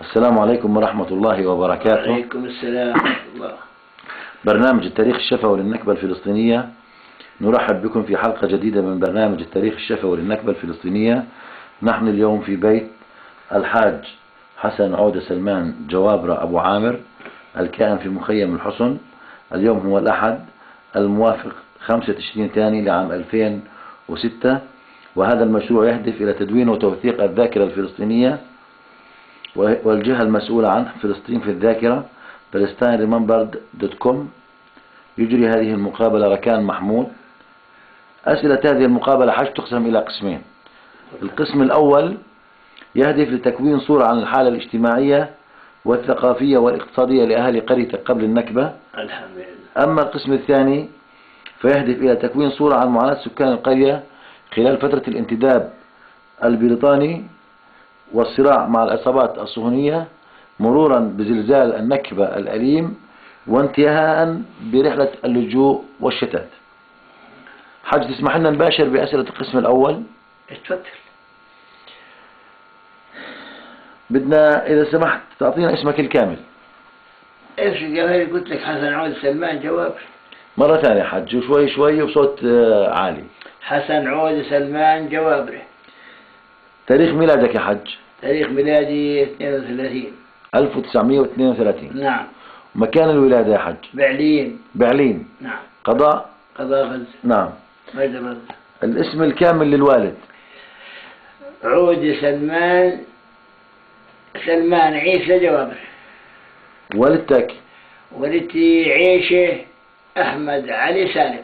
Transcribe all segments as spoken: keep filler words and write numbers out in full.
السلام عليكم ورحمة الله وبركاته. وعليكم السلام ورحمة الله. برنامج التاريخ الشفوي للنكبة الفلسطينية، نرحب بكم في حلقة جديدة من برنامج التاريخ الشفوي للنكبة الفلسطينية. نحن اليوم في بيت الحاج حسن عودة سلمان جوابرة أبو عامر الكائن في مخيم الحصن. اليوم هو الأحد الموافق خمسة تشرين ثاني لعام ألفين وستة، وهذا المشروع يهدف إلى تدوين وتوثيق الذاكرة الفلسطينية، والجهة المسؤولة عنه فلسطين في الذاكرة فلسطين ريممبرد دوت كوم. يجري هذه المقابلة ركان محمود. أسئلة هذه المقابلة حاج تقسم إلى قسمين. القسم الأول يهدف لتكوين صورة عن الحالة الاجتماعية والثقافية والاقتصادية لأهل قريتك قبل النكبة. الحمد لله. أما القسم الثاني فيهدف إلى تكوين صورة عن معاناة سكان القرية خلال فترة الانتداب البريطاني والصراع مع العصابات الصهيونية، مرورا بزلزال النكبة الأليم، وانتهاء برحلة اللجوء والشتات. حاج تسمح لنا نباشر بأسئلة القسم الأول؟ اتفضل. بدنا إذا سمحت تعطينا اسمك الكامل. ايش الجمال؟ قلت لك حسن عودة سلمان جوابرة. مرة ثانية حاج، وشوي شوي وبصوت عالي. حسن عودة سلمان جوابرة. تاريخ ميلادك يا حاج؟ تاريخ ميلادي اثنين وثلاثين ألف وتسعمئة واثنين وثلاثين. نعم. مكان الولادة يا حاج؟ بعلين. بعلين. نعم. قضاء؟ قضاء غزة. نعم. مجد غزة. الاسم الكامل للوالد؟ عودة سلمان سلمان عيسى جوابرة. والدتك؟ والدتي عيشة أحمد علي سالم.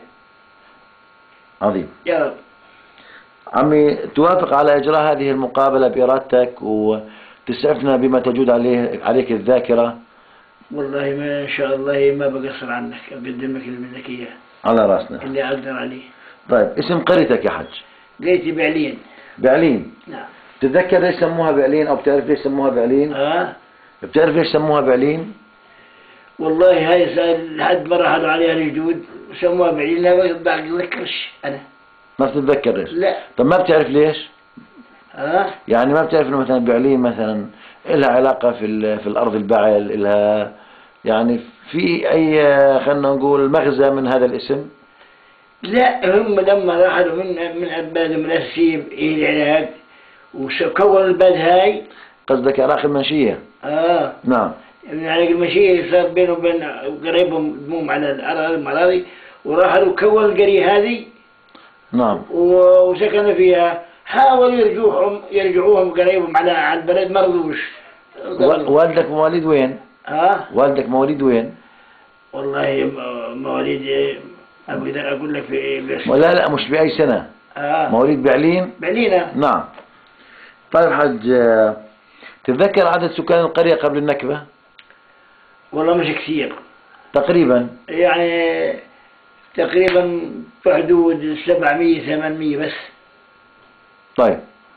عظيم. جواب. عمي، توافق على إجراء هذه المقابلة بإرادتك وتسعفنا بما تجود عليه عليك الذاكرة؟ والله ما إن شاء الله ما بقصر عنك، أقدم لك اللي بدك إياه على رأسنا. اللي أقدر عليه. طيب، اسم قريتك يا حج؟ قريتي بعلين. بعلين. نعم. تتذكر ليش سموها بعلين أو بتعرف ليش سموها بعلين؟ آه بتعرف ليش سموها بعلين؟ والله هاي سأل لحد ما رحلوا عليها الجدود وسموها بعلين، لا ما بتذكرش أنا. ما بتتذكر ليش؟ لا. طب ما بتعرف ليش؟ آه يعني ما بتعرف إنه مثلا بعلين مثلا إلها علاقة في في الأرض البعل، إلها يعني في أي خلينا نقول مغزى من هذا الاسم؟ لا، هم لما رحلوا من من عبادهم الأساسيين إلى العراق وكونوا البلد هاي. قصدك عراق المنشية؟ آه نعم. من عراق المنشية صار بينهم وبين قريبهم دموم على الأراضي، وراحوا كونوا القرية هذه. نعم. وسكنوا فيها، حاولوا يرجعوهم يرجعوهم قريبهم على على البلد، ما رضوش. والدك مواليد وين؟ ها؟ والدك مواليد وين؟ والله مواليد ما بقدر اقول لك في بس. لا لا مش بأي سنة. اه مواليد بعلين؟ بعلينا. نعم. طيب حج، تتذكر عدد سكان القرية قبل النكبة؟ والله مش كثير. تقريبا؟ يعني تقريبا في حدود سبعمية ثمانمية بس. طيب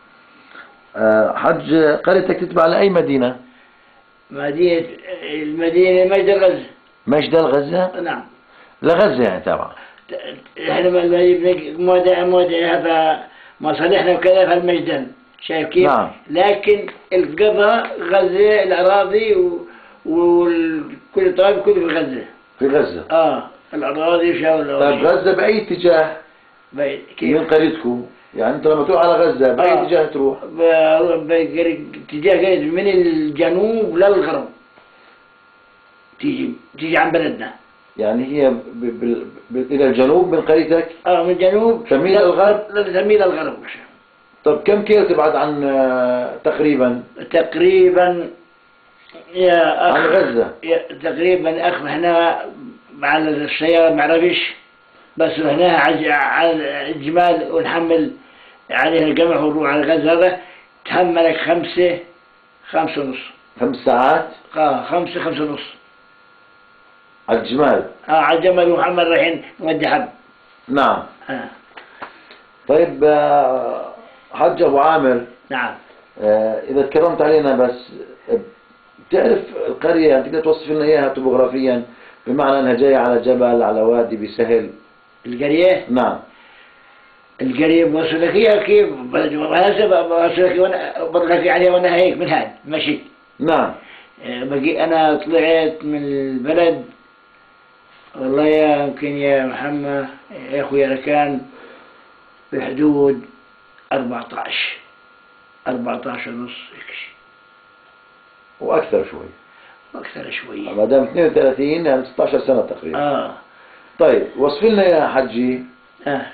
حج، قريتك تتبع لأي مدينة؟ مدينة المدينة مجد الغزة. مجد الغزة؟ نعم. لغزة يعني تابعة. احنا ما ما مصالحنا وكذا في المجدن، شايف كيف؟ نعم. لكن القضاء غزة الأراضي وكل طائف كله في غزة. في غزة. اه الأراضي شاول. طيب غزة بأي اتجاه؟ كيف؟ من قريتكم؟ يعني انت لما تروح على غزة بأي آه. اتجاه تروح؟ اتجاه قريب من الجنوب للغرب. تيجي تيجي عن بلدنا. يعني هي ب... ب... ب... إلى الجنوب من قريتك؟ اه من الجنوب تميل الغرب؟ تميل الغرب. طب كم كيلو تبعد عن تقريبا؟ تقريبا يا أخ عن غزة؟ يا تقريبا أخ هنا على السيارة ما بعرفش، بس هنا على الجمال ونحمل عليها القمح ونروح على غزة. هذا تحملك خمسة خمسة ونص. خمس ساعات؟ اه خمسة خمسة ونص على الجمال؟ اه على الجمل ومحمل رايحين نودي حب. نعم. آه. طيب حج أبو عامر. نعم. آه إذا تكرمت علينا بس بتعرف القرية يعني تقدر توصف لنا إياها توبوغرافيا، بمعنى أنها جاية على جبل على وادي بسهل؟ القرية؟ نعم. القرية بوصلك إياها كيف؟ بوصلك وأنا بوصلك عليها وأنا هيك من هاد مشي. نعم. آه، بقي أنا طلعت من البلد والله يا يمكن يا محمد يا أخوي أنا كان بحدود أربعة عشر أربعة عشر ونص هيك شيء وأكثر شوي. أكثر شوي. ما دام اثنين وثلاثين يعني ستة عشر سنة تقريبا. آه. طيب وصف لنا يا حجي. آه.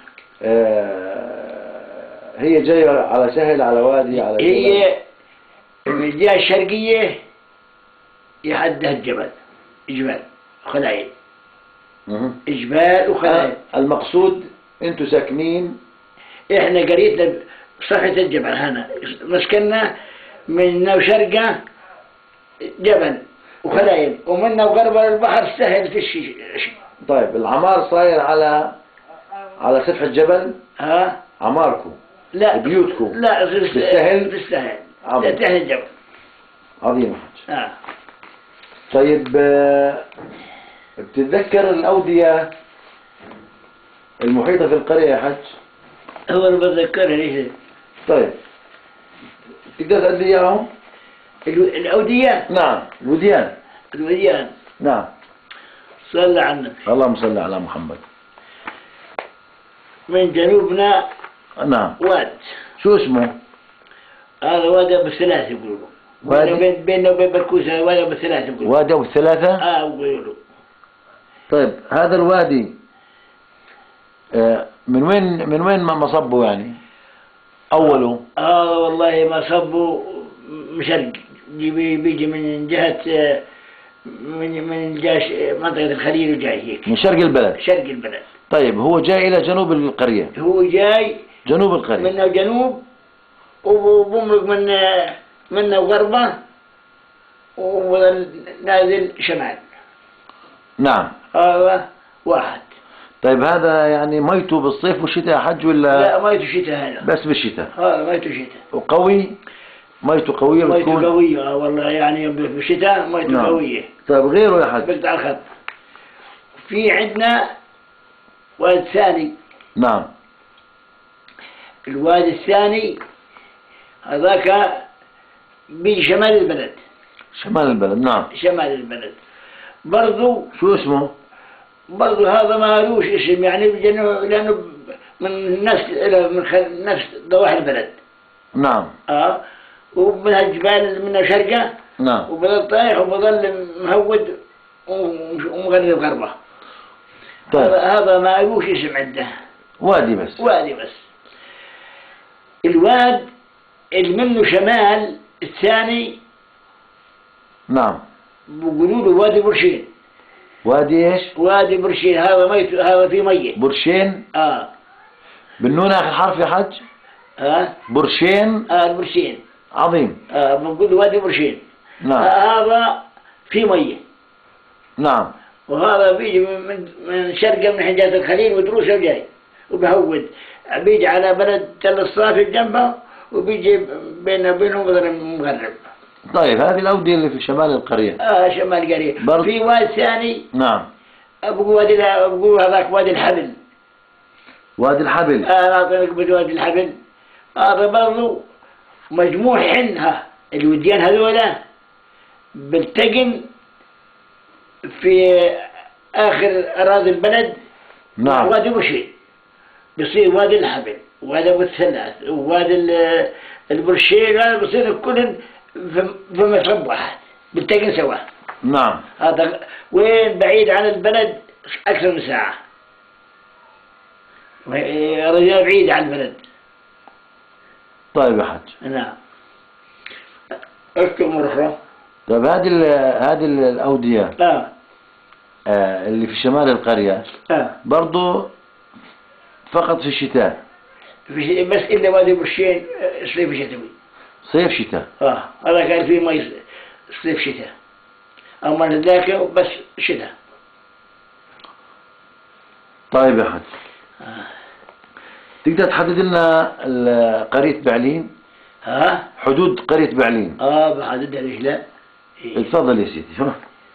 آه هي جاية على سهل على وادي على هي من الجهة الشرقية يحدها الجبل جبال خلايل. مه. جبال وخلايل. آه المقصود انتم ساكنين. احنا قريتنا صفحة الجبل هنا مسكننا من وشرقة جبل وخلايل ومنا وغربة البحر سهل في الشيء. طيب العمار صاير على على سفح الجبل. ها عماركم. لا بيوتكم. لا في السهل. في السهل عظيم. تحت الجبل. عظيم حج. آه. طيب آه، بتتذكر الأودية المحيطة في القرية يا حج؟ هو اللي بتذكرها ليش. طيب تقدر تقول لي إياهم؟ الو- الأودية. نعم الوديان. الوديان. نعم. صلى على النبي. اللهم صل على محمد. من جنوبنا نعم. واد. شو اسمه؟ هذا واد أبو الثلاث يقولوا. وادي؟ بيننا وبين بيننا وبين بركوسة واد أبو الثلاث يقولوا. وادي أبو الثلاثة؟ آه يقولوا. طيب هذا الوادي آه، من وين من وين ما مصبه يعني؟ أوله؟ آه والله ما صبوا مشرق بيجي بيجي من جهة آه، من من جهة منطقة الخليل وجاي هيك. من شرق البلد. شرق البلد. طيب هو جاي إلى جنوب القرية. هو جاي جنوب القرية. منه جنوب وبمرق من منه غربة ونازل شمال. نعم. هذا واحد. طيب هذا يعني ميته بالصيف والشتاء يا حج ولا؟ لا ميته شتاء هذا. بس بالشتاء. هذا ميته شتاء. وقوي؟ ميته قوية ميته بتكون؟ قوية آه والله يعني بالشتاء ميته نعم. قوية. طيب غيره يا حج؟ بقطع الخط. في عندنا واد ثاني. نعم. الوادي الثاني هذاك بشمال البلد. شمال البلد. نعم. شمال البلد برضو. شو اسمه؟ برضو هذا ما لوش اسم يعني بجنو- لأنه من نفس من خل- نفس ضواحي البلد. نعم. اه ومن الجبال من شرقة. نعم. وبظل طايح وبظل مهود ومغرب غربة. طيب هذا هذا ما لوش اسم عنده. وادي بس. وادي بس. الواد اللي منه شمال الثاني نعم. بيقولوا له وادي برشين. وادي ايش؟ وادي برشين هذا ميت هذا فيه مية. برشين. اه بالنون آخر حرف يا حج؟ ها برشين. اه البرشين. عظيم. آه بنقول وادي برشين. نعم. آه هذا فيه مية. نعم. وهذا بيجي من من, من شرقه من حجاز الخليل ودروسه وجاي وبهود بيجي على بلد تل الصافي جنبه وبيجي بينه وبينهم بدل مغرب. طيب هذه الأودية اللي في شمال القرية. اه شمال قريب. برض- في واد ثاني نعم. ابو وادي ابو هذاك وادي الحبل. وادي الحبل. اه اعطيك بوادي الحبل. هذا برضو مجموع حنها الوديان هذولا بلتقن في اخر اراضي البلد. نعم. وادي برشين بصير وادي الحبل وادي ابو الثلاث ووادي ال- البرشين هذا بصير كلهم في في مشرب واحد بلتقن سوا. نعم. هذا وين بعيد عن البلد اكثر من ساعة. رجال بعيد عن البلد. طيب يا حج. نعم. اذكر مرة. طيب هذه ال- هذه الأودية اه آه، اللي في شمال القرية اه برضو فقط في الشتاء. في شيء بس الا وادي برشين آه، صيف شتوي. صيف شتاء. اه هذا كان فيه مي صيف شتاء. اما ذاك بس شتاء. طيب يا حج آه. تقدر تحدد لنا ال- قرية بعلين؟ ها حدود قرية بعلين. اه بحددها ليش لا. إيه. اتفضل يا سيدي. شو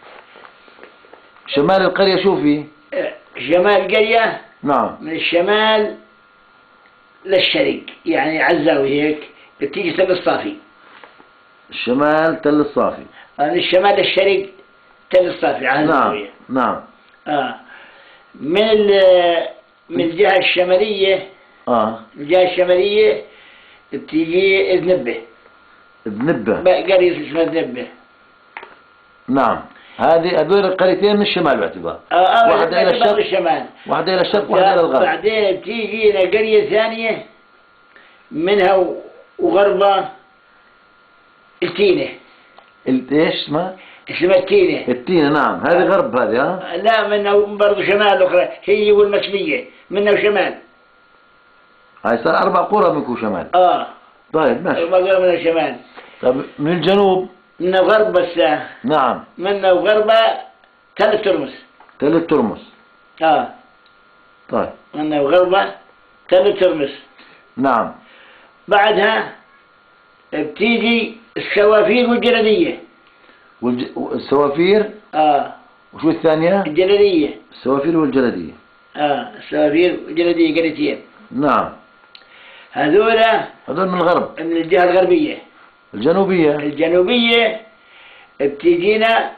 شمال القرية شو في؟ آه، شمال قرية نعم. من الشمال للشرق يعني عزاوي هيك بتيجي سب الصافي. الشمال تل الصافي. من الشمال للشرق تل الصافي على نعم الزاوية. نعم. آه من ال من الجهة الشمالية اه الجهة الشمالية بتيجي ذنبه. بنبه. قرية اسمها ذنبه. نعم. هذه هذول القريتين من الشمال باعتبار. آه آه واحدة إلى الشرق. الشمال. واحدة إلى الشرق واحدة إلى الغرب. بعدين بتيجي إلى قرية ثانية منها وغربة التينة. ال- ايش اسمها؟ اسمها التينة. التينة. نعم هذه غرب هذه. ها لا منها برضه شمال أخرى هي والمسلية منها وشمال. هاي صار أربع قرى منكم شمال. آه طيب ماشي. ما قالوا من الشمال. طيب من الجنوب. من الغرب بس. نعم. من وغربة ثلاث ترمس. تل ترمس. آه طيب. من وغربة ثلاث ترمس. نعم. بعدها بتيجي السوافير والجلدية. والج... والسوافير. آه وشو الثانية؟ الجلدية. السوافير والجلدية. آه السوافير والجلدية قريتين. نعم. هذولا هذول من الغرب. من الجهة الغربية. الجنوبية. الجنوبية بتيجينا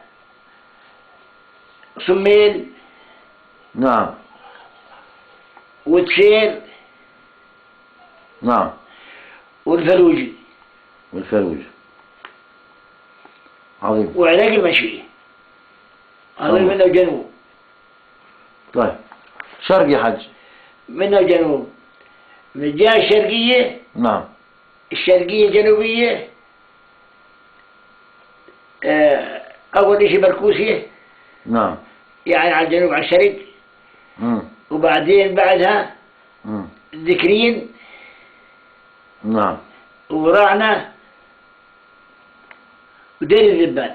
صميل نعم. وتشير نعم. والفلوجي والفلوج. عظيم. وعلاج المشي. هذول طبعا. منه جنوب. طيب شرق يا حج. منه جنوب. من الجهة الشرقية نعم. الشرقية الجنوبية آه، أول شيء بركوسية نعم. يعني على الجنوب على الشرق. مم. وبعدين بعدها مم. ذكرين نعم. وراعنا ودير الذبان.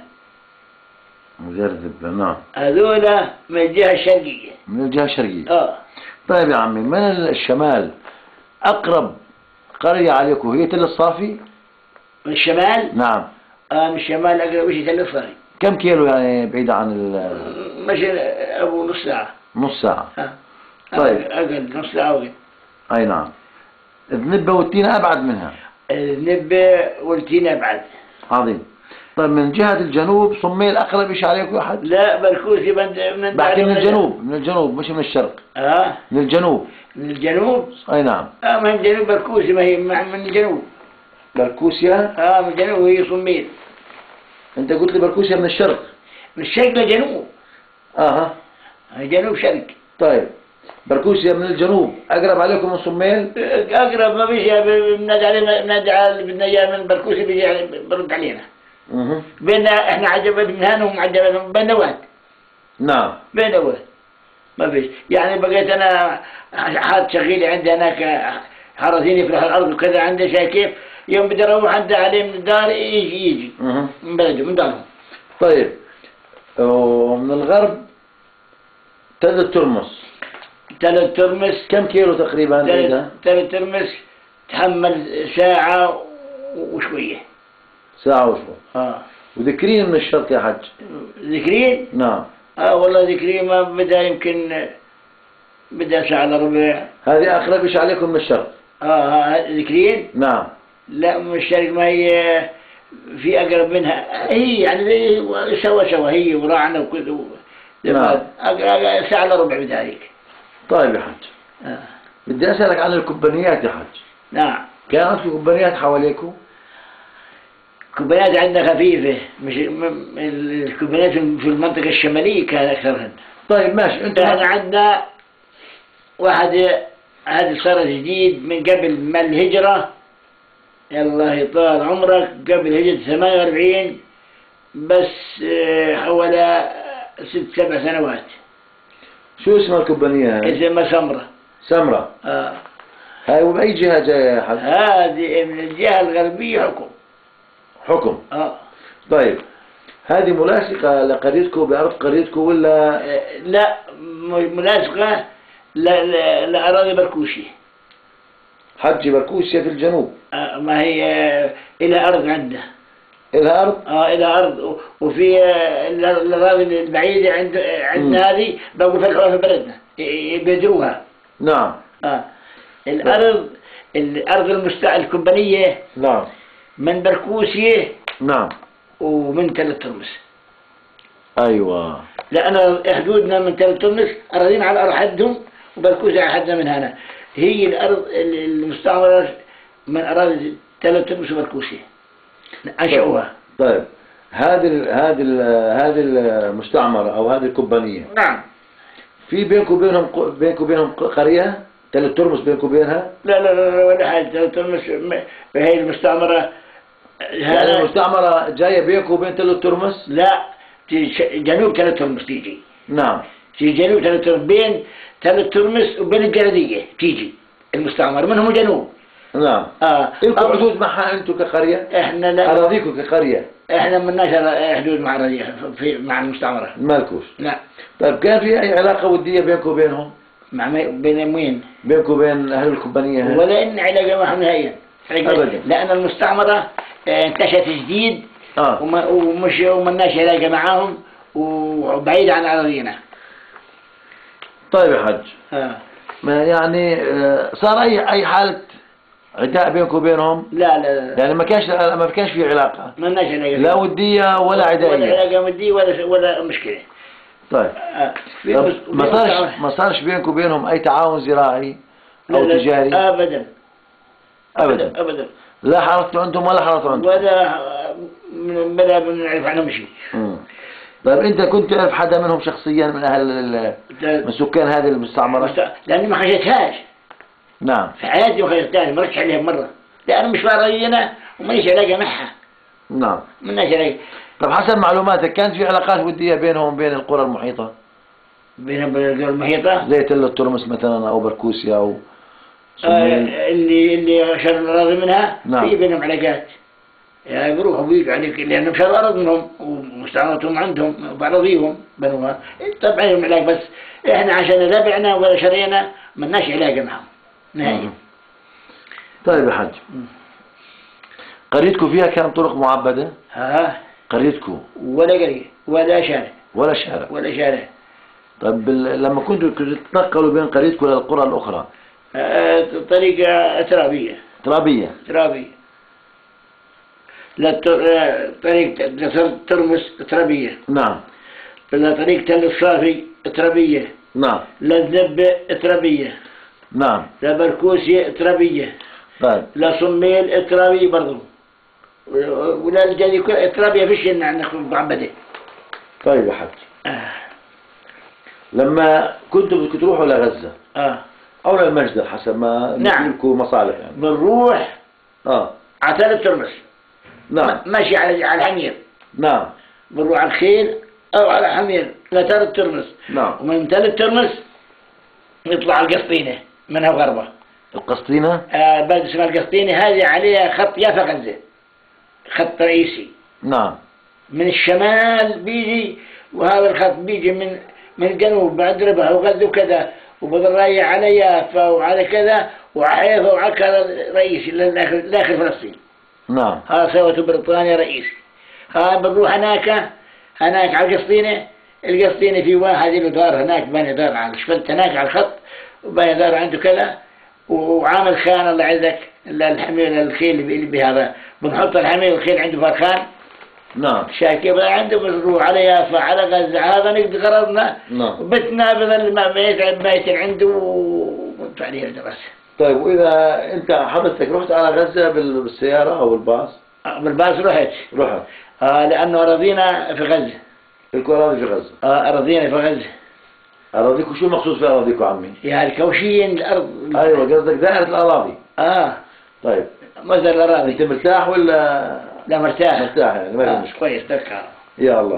مدير الذبة. نعم. هذولا من الجهة الشرقية. من الجهة الشرقية. اه طيب يا عمي من الشمال أقرب قرية عليكم هي تل الصافي؟ من الشمال. نعم. اه من الشمال أقرب شيء تل الصافي. كم كيلو يعني بعيدة عن ال- مشي أبو نص ساعة. نص ساعة؟ ها. طيب. أقل نص ساعة أقل. أي نعم. الذنبة والتينة أبعد منها. النبة والتينة بعد. عظيم. طيب من جهة الجنوب صميل أقرب شيء عليكم أحد؟ لا بركوسي من من بحكي من الجنوب. من الجنوب مش من الشرق. اه من الجنوب. من الجنوب. أي نعم. اه من الجنوب بركوسي ما هي مع- من الجنوب. بركوسيا. اه من الجنوب وهي صميل. أنت قلت لي بركوسيا من الشرق. من الشرق لجنوب. أها. جنوب شرق. طيب بركوسيا من الجنوب أقرب عليكم من صميل؟ اقرب ما بيجي بنادي علينا بنادي على بدنا اياه من بركوسي بيجي علي- برد علينا. اها. بيننا احنا عجبة من هنا وهم عجبة بيننا واحد. نعم. بيننا واحد. ما فيش يعني بقيت انا حاط شغيلي عندي هناك حرسيني في الارض وكذا عندي شيء كيف يوم بدي اروح عنده عليه من الدار يجي يجي اها. من بلده من دارهم. طيب ومن الغرب تل ترمس. ثلاث ترمس. كم كيلو تقريبا بعيدة؟ ثلاث ترمس تحمل ساعة وشوية. ساعة وشوي. اه وذكرين من الشرق يا حج. ذكرين. نعم. اه والله ذكرين ما بدها يمكن بدها ساعة الا ربع. هذه أقرب شيء عليكم من الشرق. اه آه، ذكرين. نعم. لا من الشرق ما هي في أقرب منها هي يعني زي سوا سوا هي وراعنا وكذا. نعم. أقرب ساعة الا ربع بذلك. طيب يا حج آه. بدي أسألك عن الكوبانيات يا حج. نعم. كانت في كوبانيات حواليكم؟ كوبانيات عندنا خفيفة مش م- الكوبانيات في المنطقة الشمالية كان أكثرهن. طيب ماشي. أنت احنا عندنا واحد هذا صار جديد من قبل ما الهجرة يلا يطال عمرك قبل هجرة ثمانية وأربعين بس آه، حوالي ست سبع سنوات. شو اسم الكوبانية هاي؟ اسمها سمرة. سمرة. آه. هاي وبأي جهة جاية يا حج؟ هذه من الجهة الغربية حكم. حكم. آه. طيب هذه ملاصقة لقريتكم بأرض قريتكم ولا؟ آه، لا م- ملاصقة ل- ل- لأراضي بركوشي. حج بركوسيا في الجنوب. آه، ما هي آه، إلى أرض عندها. إلها أرض؟ اه الى ارض و- وفي آه، ال- الاراضي البعيده عند آه، عندنا مم. هذه بقوا فتحوها في بلدنا ي- يبدروها. نعم. اه الارض الارض المست الكوبانيه نعم. من بركوسيه نعم. ومن ثلاث ترمس. أيوة. لأن حدودنا من ثلاث ترمس أراضينا على أرض حدهم وبركوز على حدنا من هنا. هي الأرض المستعمرة من أراضي ثلاث ترمس وبركوسي أنشأوها. طيب هذه ال هذه ال هذه المستعمرة أو هذه الكومبانية. نعم. في بينك وبينهم بينك وبينهم قرية ثلاث ترمس بينك وبينها؟ لا لا لا ولا حاجة. ثلاث ترمس هي المستعمرة. يعني المستعمرة جاية بينك وبين ثلاث ترمس؟ لا جنوب ثلاث ترمس تيجي. نعم. في جنوب ثلاث ترمس بين ثلاث ترمس وبين الجردية تيجي المستعمرة منهم جنوب. نعم. اه لكم حدود معها انتم كقرية؟ احنا لا اراضيكم كقرية؟ احنا مالناش حدود مع اراضيها في مع المستعمرة. مالكوش؟ لا. طيب كان في اي علاقة ودية بينكم وبينهم؟ مع بين وين؟ بينكم وبين اهل الكومبانية هذه؟ ولا ان علاقة معهم نهائيا. ابدا. لان المستعمرة انتشت جديد. اه وما ومش ومالناش علاقة معاهم وبعيد عن اراضينا. طيب يا حج. اه ما يعني صار اي اي حالة عداء بينكم وبينهم؟ لا لا لا. يعني ما كانش ما كانش في علاقة؟ ما لناش علاقة. لا ودية ولا عدائية؟ ولا علاقة ودية ولا ولا مشكلة. طيب. آه. طب ما صارش ما صارش بينكم وبينهم اي تعاون زراعي او لا تجاري؟ لا ابدا. ابدا ابدا. لا حرصتوا انتم ولا حرصتوا انتم؟ ولا من بلا بنعرف عنهم شيء. امم طيب انت كنت تعرف حدا منهم شخصيا من اهل من سكان هذه المستعمرة؟ لاني ما خشيتهاش. نعم. في حياتي ما خشيتهاش ما رحتش عليها مرة. لأن مش راضينا وماليش علاقة معها. نعم. مالناش علاقة. طب حسب معلوماتك كانت في علاقات ودية بينهم وبين القرى المحيطة؟ بينهم وبين القرى المحيطة؟ زي تل الترمس مثلا او بركوسيا او آه اللي اللي شر الأراضي منها. نعم. في بينهم علاقات. يعني بيروحوا بيجوا عليك لأنهم شروا الأرض منهم ومستعمرتهم عندهم بأراضيهم بنوها. طبعا لهم علاقة بس إحنا عشان لا بعنا ولا شرينا مالناش علاقة معهم نهائيا. طيب يا حاج. قريتكم فيها كان طرق معبدة؟ ها. قريتكم؟ ولا قرية ولا شارع. ولا شارع. ولا شارع. طيب لما كنتوا تتنقلوا بين قريتكم للقرى الأخرى؟ آه طريقة ترابية. ترابية. ترابية. لا طريق ترمس ترابية. نعم. لا طريق تل الصافي ترابية. نعم. لا ذب ترابية. نعم. لا بركوسي ترابية. طيب. لا صميل ترابية برضو. ولا الجدي ترابية فيش إن عندك معبدة. طيب يا حاج. آه. لما كنتوا بدكم تروحوا لغزة. اه. أو للمجدل حسب ما نعم. لكم مصالح يعني. بنروح. اه. على ثلاث ترمس. نعم. ماشي على على الحمير. نعم. بنروح على الخيل أو على حمير لثلاث ترمس. نعم. ومن ثلاث ترمس نطلع القسطينة منها غربة. القسطينة؟ آه بلد اسمها القسطينة هذه عليها خط يافا غزة. خط رئيسي. نعم. من الشمال بيجي وهذا الخط بيجي من من الجنوب بعد ربها وغزة وكذا وبدل رايح على يافا وعلى كذا وحيفا وعلى كذا رئيسي داخل فلسطين. نعم. ها سوته بريطانيا رئيسي. ها بنروح هناك هناك على القسطينة. القسطينة في واحد له دار هناك بني دار على شفلت هناك على الخط وبني دار عنده كذا وعامل خان الله يعزك الحمير الخيل اللي بهذا بنحط الحمير والخيل عنده فرخان. نعم. شاكب عنده بنروح على يافا على غزة هذا نقضي غرضنا. نعم. وبتنا بدل ما يتعب ميت عنده وندفع عليه الدراسة. طيب وإذا أنت حضرتك رحت على غزة بالسيارة أو بالباص؟ بالباص رحت. رحت. آه لأنه أراضينا في غزة. لكم أراضي في غزة؟ آه أراضينا في غزة. أراضيكم شو المقصود في أراضيكم عمي؟ يعني الكوشيين الأرض. أيوة قصدك دائرة الأراضي. آه. طيب. مصدر الأراضي. أنت مرتاح ولا؟ لا مرتاح. مرتاح يعني ما في آه. مشكلة. كويس تذكر. يا الله.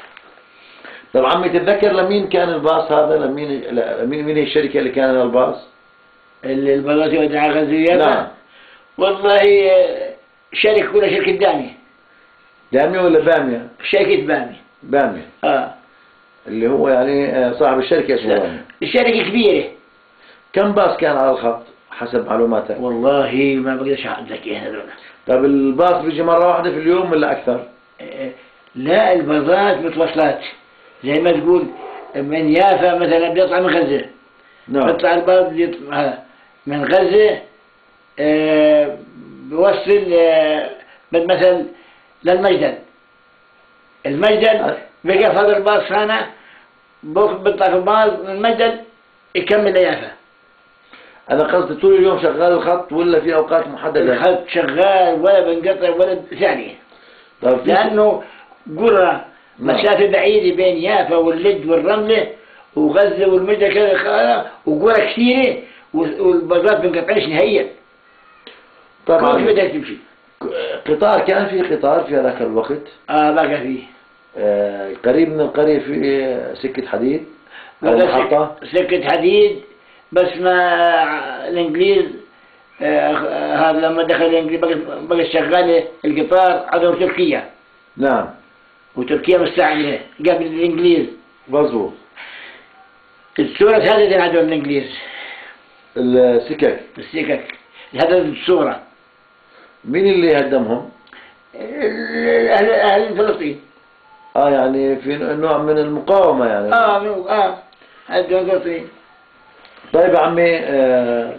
طب عمي تتذكر لمين كان الباص هذا؟ لمين لمين مين هي الشركة اللي كان الباص؟ اللي الباص يودي على غزة. نعم. والله شركة ولا شركة دامية؟ دامية ولا بامية؟ شركة بامية. بامية. اه. اللي هو يعني صاحب الشركة اسمه بامية. الشركة كبيرة. كم باص كان على الخط حسب معلوماتك؟ والله ما بقدرش أحدثك إيه هذول. طب الباص بيجي مرة واحدة في اليوم ولا أكثر؟ إيه لا الباصات متواصلات زي ما تقول من يافا مثلا بيطلع من غزة. نعم. بيطلع الباص بيطلع من غزة. آه بيوصل آه مثلا للمجدل. المجدل بقى فضل الباص هنا بيطلع في الباص المجدل يكمل ليافة. أنا قصدي طول اليوم شغال الخط ولا في أوقات محددة؟ الخط شغال ولا بنقطع ولا ثانية. لأنه قرى مسافة بعيدة بين يافا واللد والرملة وغزة والمجدل كذا، وقرى كثيرة والباصات بنقطعش نهائيا. طبعا. كيف بدك تمشي؟ قطار، كان في قطار في هذاك الوقت؟ اه بقى فيه. آه قريب من القرية في سكة حديد أو بقى محطة؟ سكة حديد، بس ما الإنجليز آه هذا لما دخل الإنجليز بقى, بقى شغال القطار عدو تركيا. نعم. وتركيا مستعملة قبل الإنجليز. مظبوط. الصورة هددت عدو الإنجليز. السكك. السكك هددت الصورة. مين اللي هدمهم؟ أهل أهل فلسطين. اه يعني في نوع من المقاومة يعني. اه اه هدموا فلسطين. طيب يا عمي، آه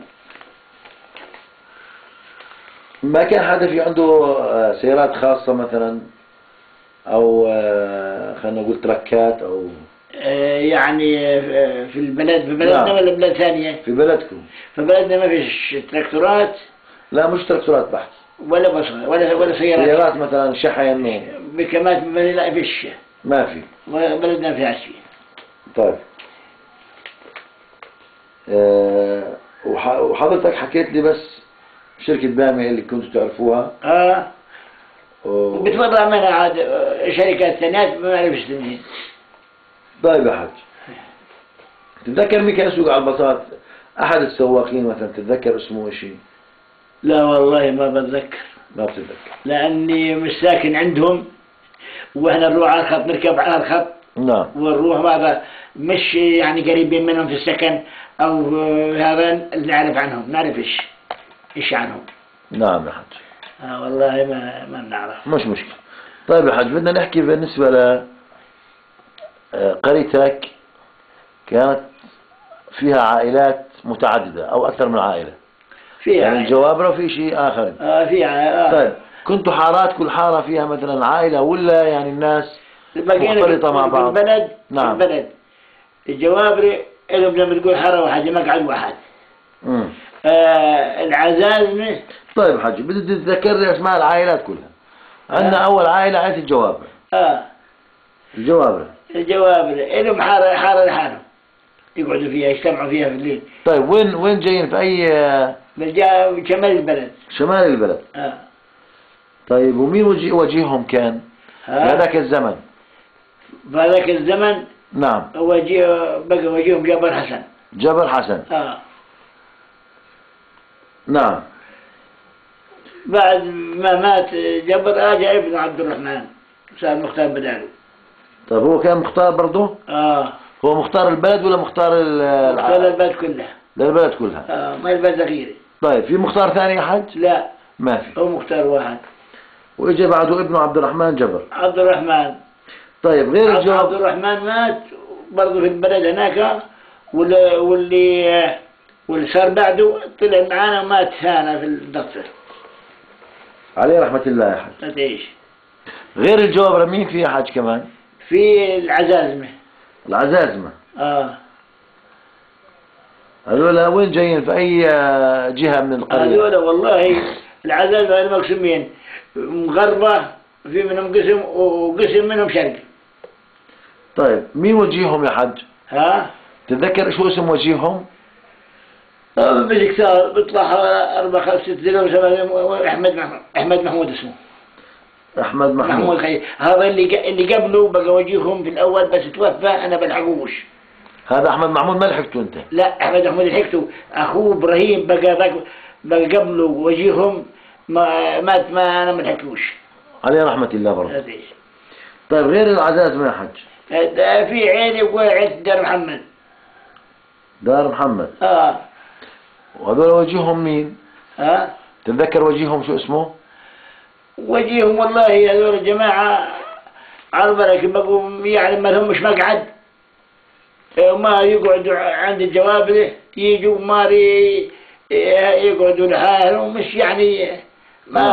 ما كان حدا في عنده آه سيارات خاصة مثلا او آه خلينا نقول تركات او آه يعني في البلد في بلدنا نعم. ولا بلاد ثانية؟ في بلدكم. في بلدنا ما فيش تراكتورات. لا مش تراكتورات بحت. ولا بصرة ولا ولا سيارات. سيارات مثلا شحن بكمات لا فيش. ما في. بلدنا فيها شيء. طيب. أه وحضرتك حكيت لي بس شركة بامي اللي كنتوا تعرفوها. اه. و... بتفضل منها عاد شركات ثانيات ما بعرفش اسمها. طيب يا حاج، تتذكر مين كان يسوق على الباصات؟ أحد السواقين مثلا تتذكر اسمه شيء؟ لا والله ما بتذكر. ما بتتذكر. لأني مش ساكن عندهم، وإحنا نروح على الخط نركب على الخط. نعم. ونروح هذا مش يعني قريبين منهم في السكن أو هذا اللي نعرف عنهم، نعرف إيش إيش عنهم. نعم يا حاج. آه والله ما ما بنعرف. مش مشكلة. طيب يا حاج، بدنا نحكي بالنسبة ل قريتك كانت فيها عائلات متعددة أو أكثر من عائلة. فيها يعني الجوابرة وفي شيء آخر. آه فيها. آه. طيب كنتوا حارات كل حارة فيها مثلا عائلة ولا يعني الناس مختلطة مع بعض؟ في البلد. نعم. في البلد الجوابرة لهم لما تقول حارة واحدة مقعد واحد. امم. آه العزازمة. طيب حاج، بدي تذكر لي أسماء العائلات كلها. عندنا آه. أول عائلة عائلة الجوابرة. آه. الجوابرة. الجوابرة لهم حارة حارة لحالهم يقعدوا فيها يجتمعوا فيها في الليل. طيب وين وين جايين في أي؟ من شمال البلد. شمال البلد. آه. طيب ومين وجه وجيههم كان؟ في هذاك الزمن. في هذاك الزمن. نعم. وجيه بقى وجيهم جبر حسن. جبر حسن. آه. نعم. بعد ما مات جبر اجى ابن عبد الرحمن صار مختار بداله. طيب هو كان مختار برضه؟ اه. هو مختار البلد ولا مختار ال مختار البلد كلها. للبلد كلها. اه ما البلد الأخيرة. طيب في مختار ثاني يا حج؟ لا ما في. هو مختار واحد. واجى بعده ابنه عبد الرحمن جبر. عبد الرحمن. طيب غير الجواب. عبد الرحمن مات برضه في البلد هناك، واللي واللي واللي صار بعده طلع معانا ومات هنا في الدكتور. عليه رحمة الله يا حج. ما تعيش. غير الجوابرة مين في يا حج كمان؟ في العزازمة. العزازمة. اه. هذول وين جايين في أي جهة من القرية؟ هذول والله العزازمة المقسمين مغربة، في منهم قسم وقسم منهم شرقي. طيب مين وجيههم يا حج؟ ها؟ تتذكر شو اسم وجيههم؟ مش كثار بيطلع أربعة خمسة ست سنة. أحمد محمود. أحمد محمود اسمه. أحمد محمود. محمود خير. هذا اللي اللي قبله بقى وجيههم في الأول بس توفى أنا بلحقوش. هذا أحمد محمود ما لحقته أنت؟ لا أحمد محمود لحقته، أخوه إبراهيم بقى بقى قبله وجيههم ما مات ما أنا ما لحقتوش. عليه رحمة الله برضه. طيب غير العزازمة يا حج؟ في عيلة وعيلة دار محمد. دار محمد. آه. وهذول وجيههم مين؟ ها؟ تتذكر وجيههم شو اسمه؟ وجيههم والله هذول الجماعة على البركة بقوا يعني ما لهم مش مقعد، وما يقعدوا عند الجوابل يجوا ماري يقعدوا لحالهم، مش يعني ما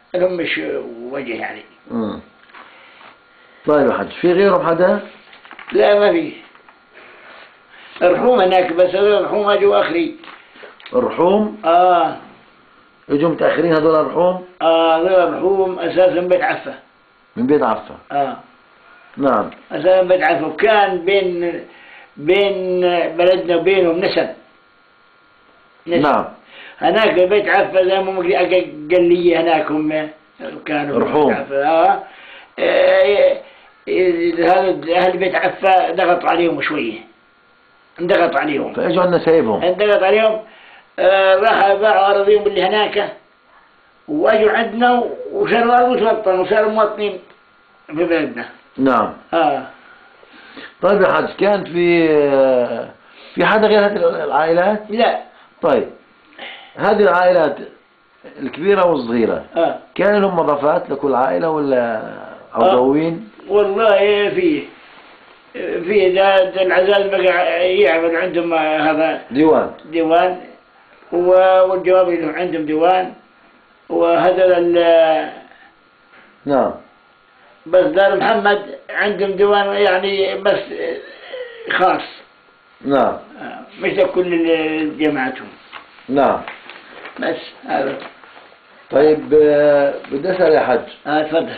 لهم مش وجه يعني. مم. طيب يا حج، في غيرهم حدا؟ لا ما في. الرحوم هناك بس الرحوم اجوا اخري. الرحوم؟ اه اجوا متأخرين هذول الرحوم؟ اه غير الرحوم اساسا بيت عفة. من بيت عفة. اه نعم. اساسا بيت عفة، وكان بين بين بلدنا وبينهم نسب. نسب. نعم. هناك بيت عفة زي ما قال لي هناك هم كانوا رحوم. بيت عفة. اه آه، هذا أهل بيت عفة ضغط عليهم شوية، انضغط عليهم. فاجوا عندنا سايبهم. انضغط عليهم. آه راح باعوا أراضيهم اللي هناك واجوا عندنا وصاروا أرض وتوطنوا وصاروا مواطنين في بلدنا. نعم. اه طيب يا حج، كان في في حدا غير هذه العائلات؟ لا. طيب هذه العائلات الكبيرة والصغيرة اه كان لهم مضافات لكل عائلة ولا أو آه. دوين؟ والله فيه فيه ده العزال بقى يعمل عندهم هذا ديوان. ديوان، والجواب لهم عندهم ديوان، وهذا نعم. بس دار محمد عندهم ديوان يعني بس خاص. نعم. مش لكل جماعتهم. نعم. بس هذا. طيب آه، بدي أسأل يا حج، اه تفضل.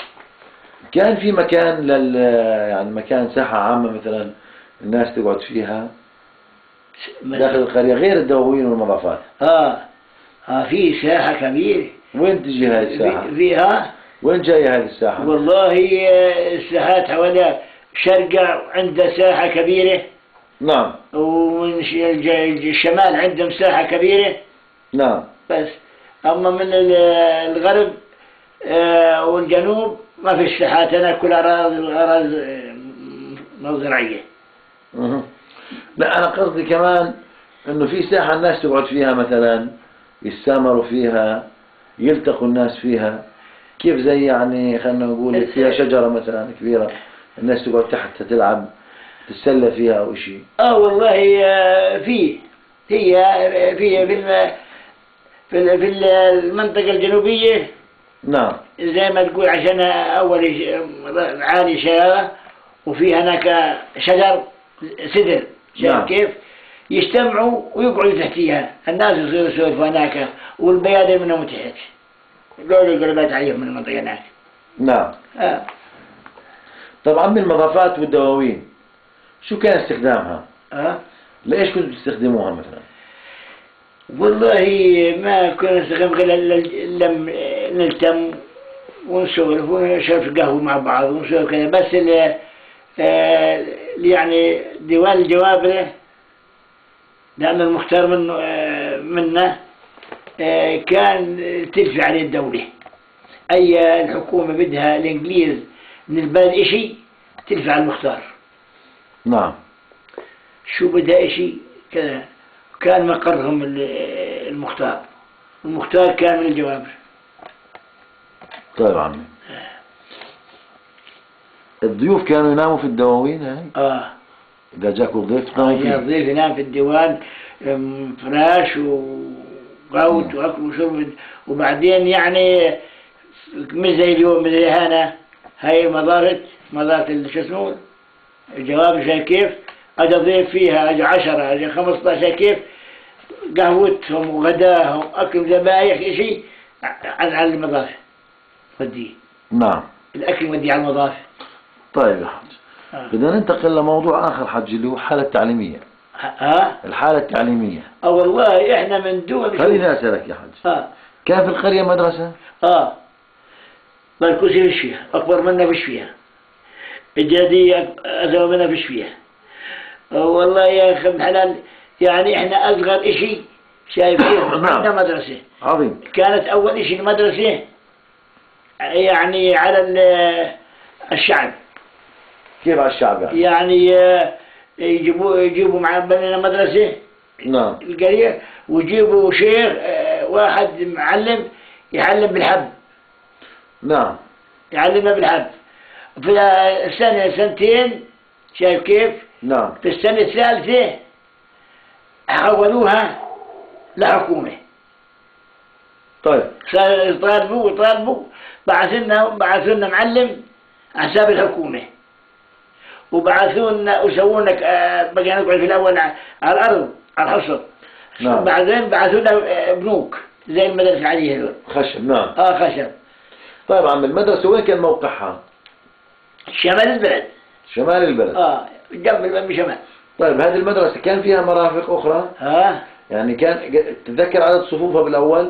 كان في مكان لل يعني مكان ساحة عامة مثلا الناس تقعد فيها داخل القرية غير الدواوين والمضافات؟ اه اه في ساحة كبيرة. وين تجي هذه الساحة؟ في- فيها وين جاية هذه الساحة؟ والله آه، الساحات حوالي شرقة عنده ساحة كبيرة، نعم. ومن ش- الج- الشمال عندهم ساحة كبيرة. نعم. بس أما من ال- الغرب آه، والجنوب ما في ساحات، هنا كل أراضي أراضي آه، زراعية. مه. لا أنا قصدي كمان إنه في ساحة الناس تقعد فيها مثلا يتسامروا فيها يلتقوا الناس فيها، كيف زي يعني خلينا نقول فيها شجرة مثلا كبيرة الناس تقعد تحت تلعب تتسلى فيها أو إشي؟ اه والله آه، فيه هي فيه في الم- في ال- في ال- المنطقة الجنوبية نعم. زي ما تقول، عشان أول ش- عالي شجرة وفي هناك شجر سدر. شايف نعم. كيف؟ يجتمعوا ويقعدوا تحتيها، الناس يصيروا يسولفوا هناك والبيادر منهم تحت، دول قربات عليهم من المنطقة هناك. نعم. آه. طبعا بالمضافات والدواوين شو كان استخدامها؟ آه. ليش كنتوا تستخدموها مثلا؟ والله ما كنا نستخدم غير ل- لم نلتم ونسولف ونشرب قهوة مع بعض ونسولف كذا. بس ال آه، يعني ديوان الجوابرة لأن المختار منه آه، منا آه، كان تدفع عليه الدولة. أي الحكومة بدها الإنجليز من البلد إشي تدفع المختار. نعم. شو بدها إشي كذا. كان مقرهم ال- المختار، المختار كان من الجوابر. طيب عمي، الضيوف كانوا يناموا في الدواوين هاي؟ آه إذا جاكوا ضيف آه، تناموا يا فيه؟ الضيف ينام في الديوان، أم، فراش وقوت وأكل وشرب. وبعدين يعني مش زي اليوم زي هنا هاي مضافة مضافة شو اسمه الجواب. شايف كيف؟ أجا ضيف فيها أجا عشرة أجا خمسطاشر كيف قهوتهم وغداهم أكل ذبايح إشي على على المضافة وديه. نعم. الأكل وديه على المضافة. طيب يا حج، آه. بدنا ننتقل لموضوع آخر حج اللي هو الحالة التعليمية. ها؟ الحالة التعليمية. اه والله إحنا من دون خليني أسألك يا حج، آه كان في القرية مدرسة؟ آه الكرسي فيش فيها، أكبر منا فيش فيها، الجدية أصغر منا فيش فيها. آه والله يا أخي حلال، يعني إحنا أصغر إشي شايف كيف عندنا مدرسة. عظيم. كانت أول إشي المدرسة يعني على ال- الشعب. كيف على الشعب يعني؟ يعني آه، يجيبوا يجيبوا مع بنينا مدرسة نعم. القرية، ويجيبوا شيخ آه، واحد معلم يعلم بالحب. نعم. يعلمنا بالحب في السنة سنتين. شايف كيف؟ نعم. في السنة الثالثة حولوها لحكومة. طيب. صار يطالبوا ويطالبوا، بعثوا لنا بعثوا لنا معلم على حساب الحكومة، وبعثوا لنا وسووا لنا آه، بقينا نقعد في الأول على الأرض على الحصر. نعم. بعدين بعثوا لنا آه، بنوك زي المدرسة العادية هذول. خشب. نعم. اه خشب. طيب عم، المدرسة وين كان موقعها؟ شمال البلد. شمال البلد. اه جنب البلد بشمال. طيب هذه المدرسة كان فيها مرافق أخرى؟ ها؟ يعني كان تتذكر عدد صفوفها بالأول؟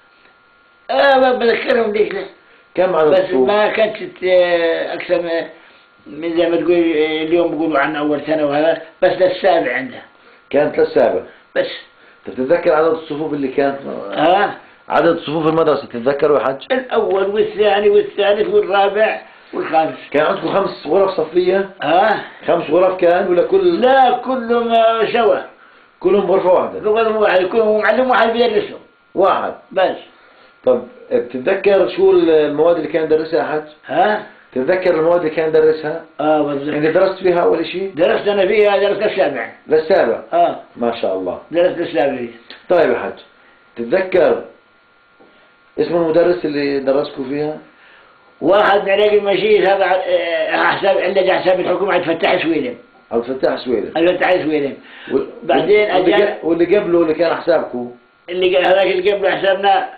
اه ما بذكرهم ليش لا. كم عدد بس الصفوف؟ ما كانت آه، أكثر من من زي ما تقول آه، اليوم بيقولوا عن أول سنة وهذا، بس للسابع عندها. كانت للسابع. بس. تتذكر عدد الصفوف اللي كانت؟ ها؟ عدد صفوف المدرسة تتذكروا يا حج؟ الأول والثاني والثالث والرابع والخامس. كان عندكم خمس غرف صفية؟ ها؟ خمس غرف كان ولا كل؟ لا كلهم آه، سوا. كلهم غرفة واحدة؟ كلهم واحد، كلهم معلم واحد بيدرسهم. واحد. بس. طب بتتذكر شو المواد اللي كان يدرسها يا حج؟ ها؟ تتذكر المواد اللي كان يدرسها؟ اه بالضبط. انت درست فيها أول شيء؟ درست أنا فيها، درست السابع. للسابع؟ اه ما شاء الله. درست السابع فيها. طيب يا حج، تتذكر اسم المدرس اللي درسكوا فيها؟ واحد من علاج المشيخ هذا آه، حساب عندك حساب الحكومة عند فتاح سويلم. عبد الفتاح سويلم. عبد الفتاح سويلم. وال- بعدين واللي أجا ق- واللي قبله اللي كان حسابكم؟ اللي هذاك اللي قبل حسابنا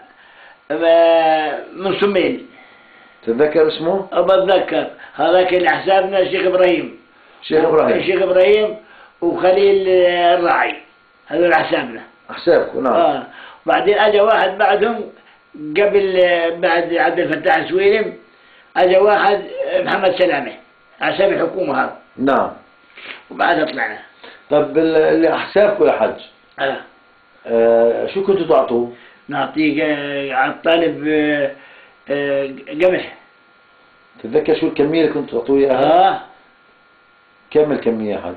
آه، من سميل. تتذكر اسمه؟ بتذكر هذاك اللي حسابنا الشيخ ابراهيم. شيخ ابراهيم. الشيخ ابراهيم وخليل آه، الراعي، هذول حسابنا. حسابكم. نعم. اه بعدين اجى واحد بعدهم قبل آه، بعد عبد الفتاح سويلم، اجى واحد آه، محمد سلامه حساب الحكومة هذا. نعم. وبعدها طلعنا. طب ال- اللي حسابكم يا حج، اه آه شو كنتوا تعطوه؟ نعطيه آه، على الطالب آه، آه، قمح. تتذكر شو الكمية اللي كنتوا تعطوه اياها؟ اه كم الكمية يا حج؟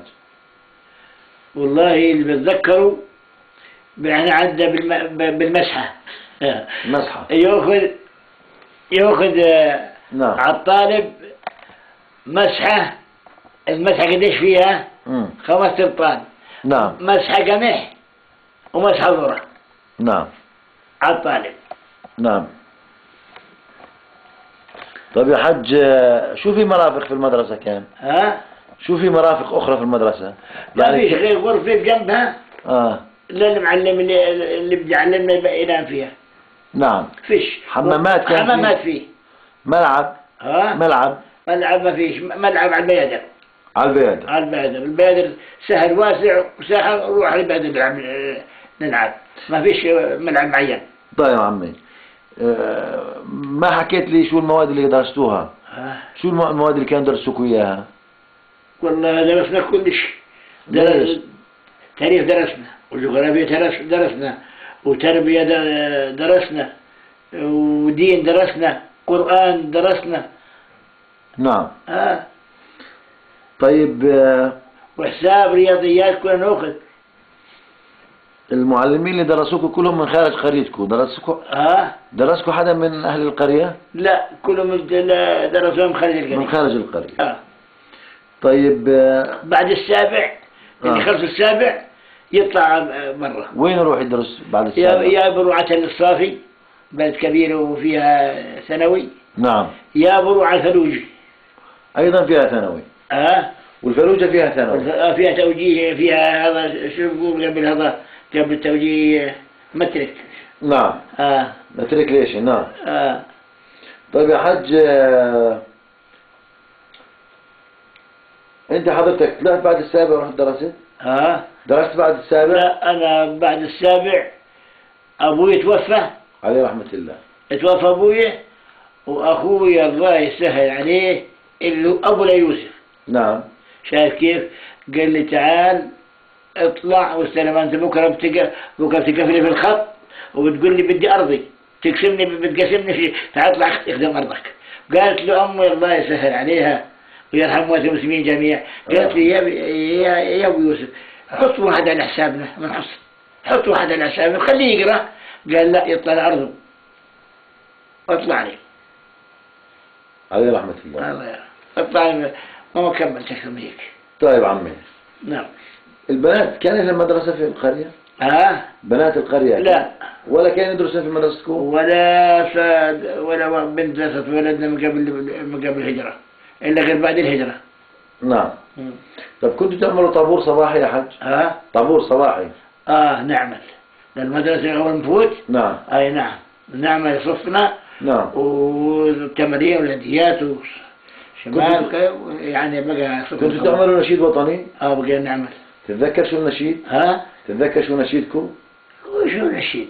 والله اللي بتذكره احنا عندنا بالم- بالمسحة. مسحة. ياخذ ياخذ آه، نعم. على الطالب مسحة. المسحة قديش فيها؟ مم. خمس تبطان. نعم. مسحة قمح ومسحة ذرة نعم. على الطالب. نعم. طيب يا حج، آه، شو في مرافق في المدرسة كان؟ ها؟ شو في مرافق أخرى في المدرسة؟ ما فيش ك- غير غرفة بجنبها آه. للمعلم اللي اللي بده يعلمنا يبقى ينام فيها. نعم. فيش حمامات كان فيه؟ حمامات فيه. ملعب. ها؟ ملعب. ملعب ما فيش، ملعب على البيادر. على البيادر. على البادر. البادر سهل واسع وساحة، نروح على البادر نلعب نلعب ما فيش ملعب معين. طيب يا عمي، آه، ما حكيت لي شو المواد اللي درستوها؟ آه. شو الم- المواد اللي كانوا درسوكوا إياها؟ والله درسنا كل شيء. ليش؟ درس تاريخ درسنا، وجغرافيا درس درسنا، وتربية در- درسنا، ودين درسنا، قرآن درسنا. نعم. آه. طيب، آه، وحساب رياضيات كنا ناخذ. المعلمين اللي درسوكوا كلهم من خارج قريتكم؟ درسوكوا آه. درسكوا حدا من أهل القرية؟ لا كلهم درسوهم خارج من القرية. خارج القرية. آه. طيب، آه، بعد السابع اللي آه. خلص السابع يطلع برا. وين يروح يدرس بعد يا السابع؟ يا بروعة الصافي، بلد كبير وفيها ثانوي، نعم. يا بروعة الفلوجي. أيضا فيها ثانوي. اه والفلوجة فيها ثانوي. آه، فيها توجيه، فيها هذا شو بقول قبل هذا، قبل التوجيه مترك. نعم. اه مترك ليش؟ نعم. اه طيب يا حج، آه، أنت حضرتك طلعت بعد السابع ورحت درست؟ اه درست بعد السابع؟ لا انا بعد السابع ابوي توفى. عليه رحمة الله. توفى ابوي، واخوي الله يسهل عليه اللي هو ابو ليوسف. نعم. شايف كيف؟ قال لي تعال اطلع واستلم انت بكره بتقف بكره بتقفلي في الخط وبتقول لي بدي ارضي، تقسمني بتقسمني في تعال اطلع اخدم ارضك. قالت له امي الله يسهل عليها ويرحم موتى المسلمين جميعا، قالت لي يا يا يا ابو يوسف حط واحد على حسابنا من حصل، حط واحد على حسابنا خليه يقرا. قال لا يطلع ارضه اطلع لي. عليه رحمة الله. الله يرحمه. اطلع ما كملت اكثر من هيك. طيب عمي، نعم. البنات كانت المدرسة في القرية؟ ها؟ بنات القرية؟ لا. ولا كان يدرسون في مدرستكم؟ ولا فاد ولا بنت درست ولدنا من قبل من قبل الهجرة، إلا غير بعد الهجرة. نعم. طب كنتوا تعملوا طابور صباحي يا حج؟ ها؟ طابور صباحي؟ آه نعمل للمدرسة أول نفوت. نعم. أي نعم، نعمل صفنا. نعم. والتمارين والهديات وشمال يعني بقى. كنتوا تعملوا نشيد وطني؟ اه بقى نعمل. تتذكر شو النشيد؟ ها؟ تتذكر شو نشيدكم؟ وشو نشيد؟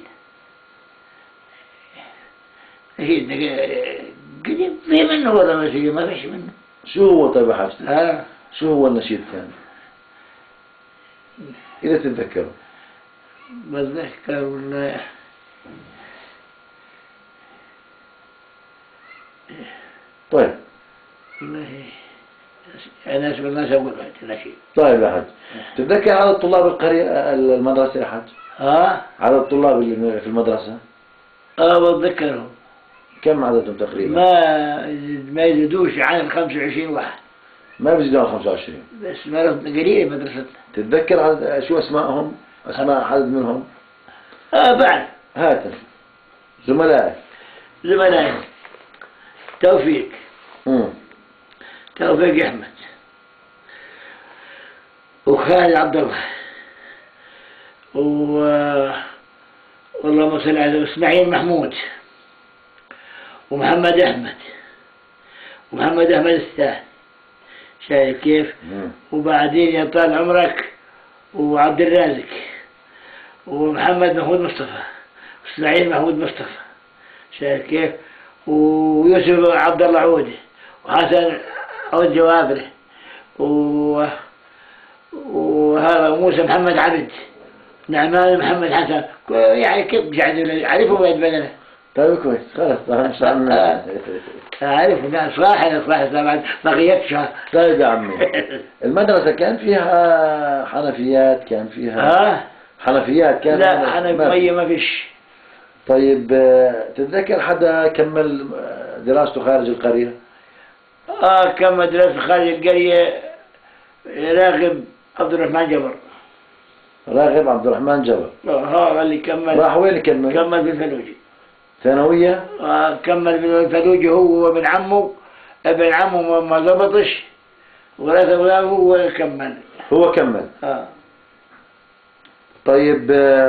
نشيد قديم في منه ولا ما في ما فيش منه. شو هو طيب يا حاج؟ ها؟ شو هو النشيد كان؟ إذا تتذكروا. بتذكر ولا طيب. والله أنا أسمع الناس أقول نشيد. طيب يا حاج، تتذكر عدد طلاب القرية المدرسة يا حاج؟ ها؟ عدد الطلاب اللي في المدرسة؟ اه بتذكرهم. كم عددهم تقريبا؟ ما ما يزيدوش عن خمسة وعشرين واحد. ما بيزيدوا عن خمسة وعشرين. بس مرضنا قليلة مدرستنا. تتذكر عدد شو اسمائهم؟ اسماء عدد منهم؟ اه بعد. هات زملائك. زملائي توفيق. امم توفيق احمد وخالد عبد الله و والله صل على اسماعيل محمود ومحمد احمد ومحمد احمد الثاني. شايف كيف؟ مم. وبعدين يا طال عمرك وعبد الرازق ومحمد محمود مصطفى واسماعيل محمود مصطفى. شايف كيف؟ ويوسف عبد الله عودي وحسن عود جوابره و وهذا موسى محمد عبد نعمان محمد حسن. يعني كيف قاعد اعرفهم بعد بدنه. طيب كويس خلاص ان شاء الله. اعرفهم لا صراحه صراحه بعد ما غيبتش. طيب يا عمي، المدرسة كان فيها حنفيات؟ كان فيها ها؟ حنفيات كان؟ لا حنفية ما فيش. طيب تتذكر حدا كمل دراسته خارج القرية؟ اه كم مدرسة خارج القرية. راغب عبد الرحمن جبر. راغب عبد الرحمن جبر. ها اللي كمل. راح وين يكمل؟ كمل في الفلوجي. ثانوية؟ آه كمل في الفلوجي هو وابن عمه. ابن عمه ما ضبطش ولا ثواب هو كمل. هو كمل. اه. طيب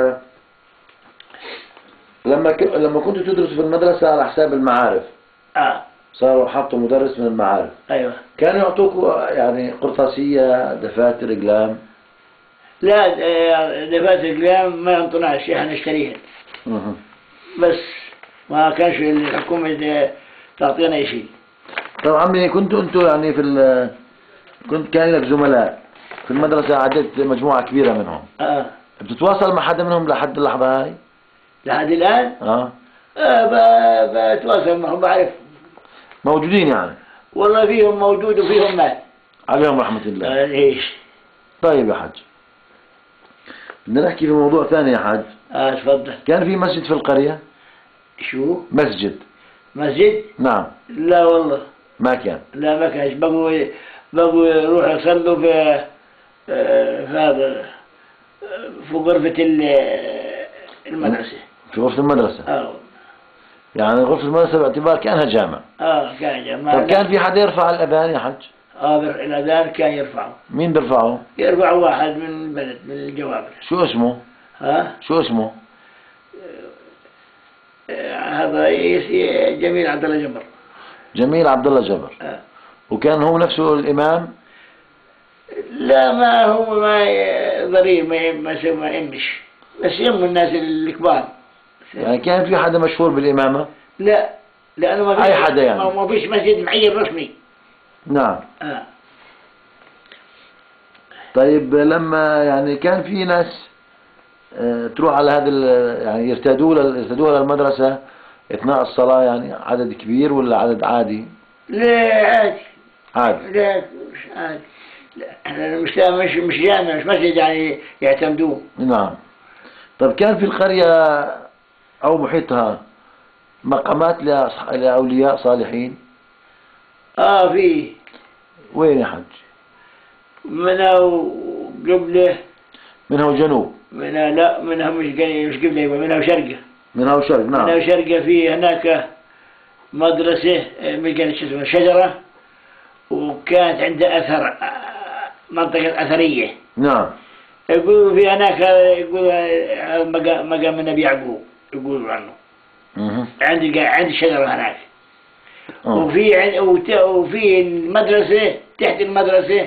لما ك... لما كنتوا تدرسوا في المدرسة على حساب المعارف. اه. صاروا حطوا مدرس من المعارف. ايوه. كانوا يعطوكوا يعني قرطاسية دفاتر اقلام؟ لا دفاتر اقلام ما ينطناش احنا نشتريها. اها. بس ما كانش الحكومة تعطينا شيء. طب عمي كنتوا انتوا يعني في ال... كنت كان لك زملاء في المدرسة، عدت مجموعة كبيرة منهم. اه. بتتواصل مع حدا منهم لحد اللحظة هاي؟ لحد الآن؟ اه. اه بتواصل معهم بعرف. موجودين يعني؟ والله فيهم موجود وفيهم مات. عليهم رحمة الله. آه ايش؟ طيب يا حاج، بدنا نحكي في موضوع ثاني يا حاج. اه تفضل. كان في مسجد في القرية؟ شو؟ مسجد. مسجد؟ نعم. لا والله. ما كان؟ لا ما كانش. بقوا بقوا يروحوا يصلوا في آه في هذا في غرفة المدرسة. في غرفة المدرسة؟ اه. يعني غرفة المدرسة باعتبار كأنها جامع. اه كان جامع. طب كان في حدا يرفع الأذان يا حج؟ اه الأذان كان يرفعه. مين بيرفعه؟ يرفع واحد من البلد من الجوابر. شو اسمه؟ ها؟ شو اسمه؟ آه هذا جميل عبد الله جبر. جميل عبد الله جبر. آه. وكان هو نفسه الإمام؟ لا ما هو ما ضرير ما ما ما يمش بس يم الناس الكبار. يعني كان في حدا مشهور بالإمامة؟ لا لأنه ما فيش أي حدا يعني؟ ما فيش مسجد معين رسمي. نعم. آه. طيب لما يعني كان في ناس اه تروح على هذا يعني يرتادوا يرتادوا للمدرسة أثناء الصلاة، يعني عدد كبير ولا عدد عادي؟ لا عادي. عادي. لا مش عادي. لا مش مش مش جامع مش مسجد يعني يعتمدوه. نعم. طب كان في القرية أو محيطها مقامات لأولياء صالحين؟ آه في. وين يا حج؟ منها وقبله. منها وجنوب. منها لا منها مش قل- مش قبلة، منها وشرقة. منها وشرق. نعم. منها وشرقة في هناك مدرسة مش قال شو اسمها شجرة، وكانت عندها أثر، منطقة أثرية. نعم. يقولوا في هناك، يقولوا مقام مقام النبي يعقوب يقولوا عنه. اها. عندي عندي شجرة هناك. آه. وفي عن- وت- وفي المدرسة تحت المدرسة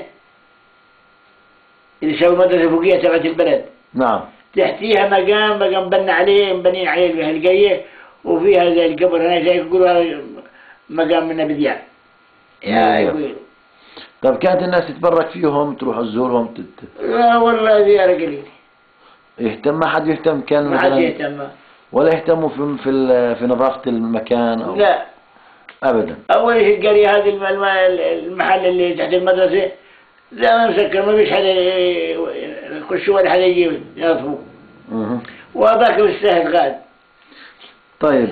اللي سووا مدرسة فوقيها تبعت البلد، نعم. تحتيها مقام مقام بنى عليه مبنين عليه الهلقية، وفيها زي القبر هناك زي يقولوا هذا مقام النبي دياب. يا نعم. يقولوا طيب كانت الناس تتبرك فيهم، تروح تزورهم، تت... لا والله زيارة قليلة، يهتم؟ ما حد يهتم كان ما حد مثلا؟ يهتم. ولا يهتموا في في ال- في نظافة المكان أو؟ لا أبدا. أول شيء القرية هذه الم- الم- المحل اللي تحت المدرسة لا مسكر، ما فيش حدا يخش ولا حدا يجي ينظفوه، اها. وهذاك بالسهل غاد. طيب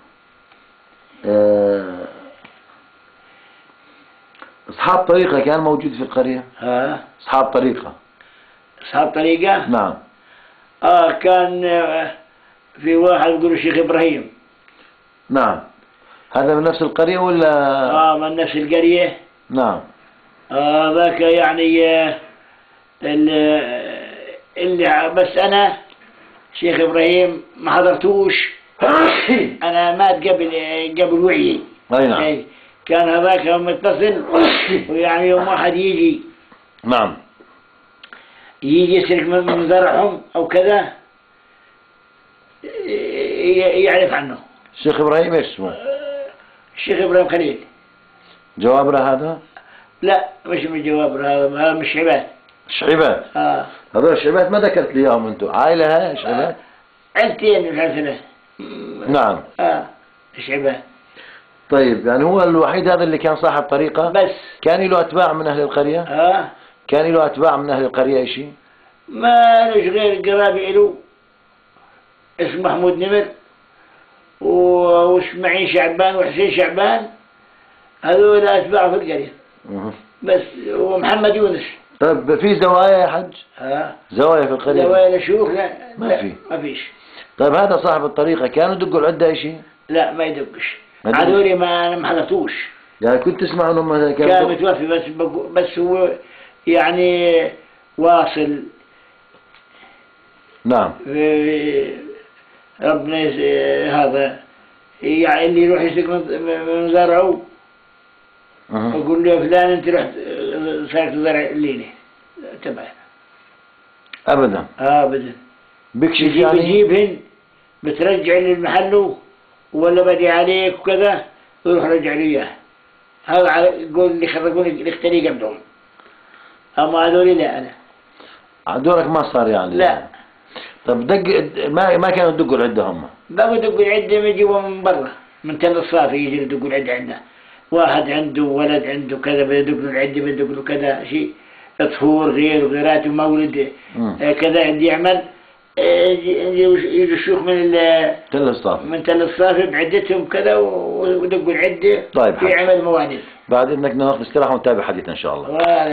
آه، أصحاب طريقة كان موجود في القرية؟ ها أصحاب طريقة. أصحاب طريقة. نعم. آه كان آه، في واحد يقولوا الشيخ إبراهيم. نعم. هذا من نفس القرية ولا؟ آه من نفس القرية. نعم. آه ذاك يعني آه اللي, اللي بس أنا شيخ إبراهيم ما حضرتوش. أنا مات قبل قبل وعي. أي نعم. إيه، كان هذاك متصل، ويعني يوم واحد يجي نعم. يجي يسرق من من زرعهم أو كذا ي- يعرف عنه. الشيخ إبراهيم إيش اسمه؟ الشيخ إبراهيم خليل. جوابره هذا؟ لا مش من جواب هذا، هذا مش عباد. شعيبات. آه هذول الشعيبات ما ذكرت لي اياهم انتم، عائلة هاي شعيبات؟ عيلتين مثلا. نعم. اه مش عباد. طيب يعني هو الوحيد هذا اللي كان صاحب طريقة؟ بس كان له أتباع من أهل القرية؟ اه كان له أتباع من أهل القرية شيء؟ ما لوش غير قرابي له اسمه محمود نمر و- واسماعيل شعبان وحسين شعبان، هذول أتباعه في القرية مه. بس، ومحمد يونس. طيب في زوايا يا حج؟ اه زوايا في القرية؟ زوايا لشيوخ لا ما لا، في. ما فيش. طيب هذا صاحب الطريقة كانوا يدقوا العدة شيء؟ لا ما يدقش. ما يدقش. هذول ما أنا ما حضرتوش. يعني كنت تسمع انهم مثلا كان كانوا؟ متوفي بس بقو- بس هو يعني واصل. نعم. آه، ربنا يس- آه، هذا يعني اللي يروح يسرق من من زرعه مه. يقول له يا فلان انت رحت آه، سرقت زرع الليله تبعنا. أبدا. اه ابدا. بكشف يجيب يعني؟ يجيبهن بترجع للمحل ولا بدي عليك وكذا، يروح رجع له اياه. هذا على- يقول اللي خرجوني الاختاري قبلهم، اما هذول لا انا دورك ما صار يعني؟ لا. طب دق ما ما كانوا يدقوا العدة هم؟ بقوا يدقوا العدة يجيبوا من برا من تل الصافي، يجي يدقوا العدة عندنا. واحد عنده ولد عنده كذا بيدق له العدة بيدق له كذا شيء، طفور غير وغيرات ومولد مم. آه، كذا عندي يعمل آه، يجي يجي الشيوخ من ال- تل الصافي. من تل الصافي بعدتهم كذا و- ودقوا العدة طيب في حاج. عمل مواليد. بعد إذنك ناخذ استراحة ونتابع حديث إن شاء الله. و-